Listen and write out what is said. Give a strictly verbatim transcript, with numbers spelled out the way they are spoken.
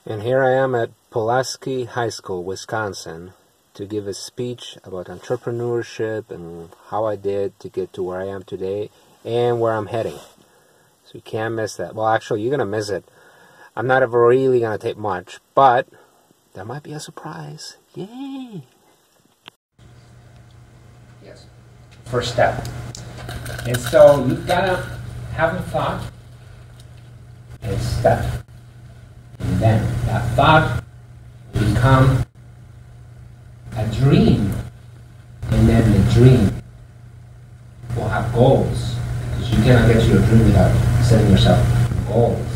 And here I am at Pulaski High School, Wisconsin, to give a speech about entrepreneurship and how I did to get to where I am today and where I'm heading. So you can't miss that. Well, actually, you're going to miss it. I'm not ever really going to take much, but there might be a surprise. Yay! Yes. First step. And so you've got to have a thought and step. And then that thought will become a dream. And then the dream will have goals. Because you cannot get to your dream without setting yourself goals.